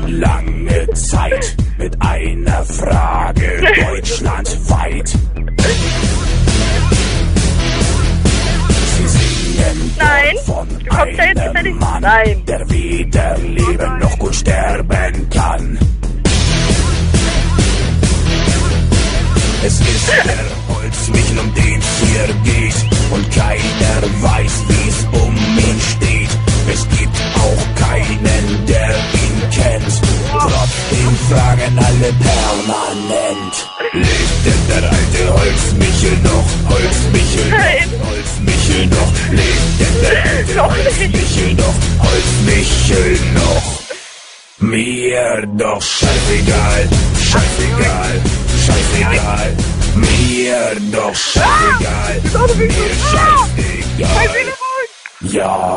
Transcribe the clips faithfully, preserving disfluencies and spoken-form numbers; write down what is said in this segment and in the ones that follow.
lange Zeit mit einer Frage deutschlandweit. Sie singen Nein, von du kommst da jetzt einem nicht. Mann, Nein. der weder leben noch gut sterben kann. Es ist der Holzmichel, um den's hier geht, und keiner weiß, wie's um ihn steht. Es gibt auch keinen, der ihn kennt. Trotzdem fragen alle permanent: Lebt denn der alte Holzmichel noch? Holzmichel noch? Holzmichel noch? Lebt denn der alte Holzmichel noch? Holzmichel noch? Mir doch scheißegal, scheißegal, scheißegal. Mir doch scheißegal, mir scheißegal. Ja.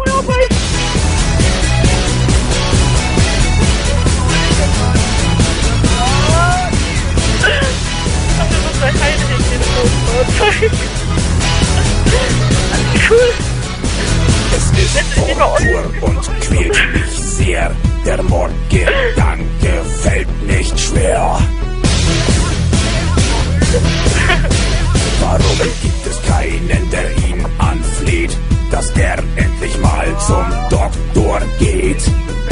Es ist Tortur und quält mich sehr. Der Mordgedanke fällt nicht schwer. Warum gibt es keinen, der ihn anfleht, dass er endlich mal zum Doktor geht?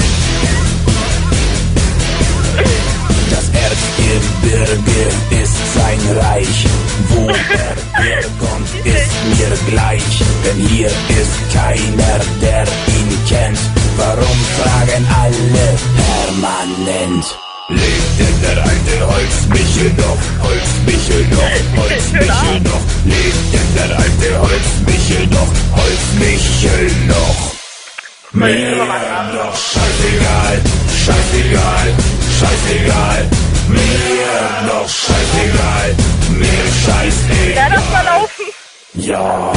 Das Erzgebirge ist sein Reich, wo er herkommt, ist mir gleich, denn hier ist keiner, der ihn kennt. Warum fragen alle permanent? Lebt denn der alte Holzmichel noch? Holzmichel noch? Holzmichel noch? Lebt denn der alte Holzmichel noch? Holzmichel noch? Mir doch scheißegal, scheißegal, scheißegal. Mir doch scheißegal, mir scheißegal. Ja, das mal laufen. Ja.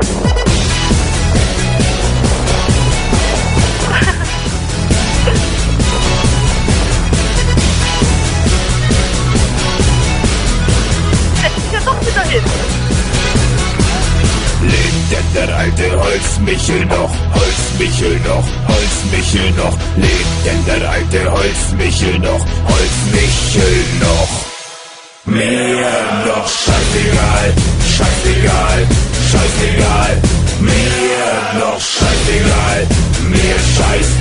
Lebt denn der alte Holzmichel noch? Holzmichel noch? Holzmichel noch? Lebt denn der alte Holzmichel noch? Holzmichel noch? Mir doch scheißegal, scheißegal, scheißegal. Mir doch scheißegal, mir scheißegal.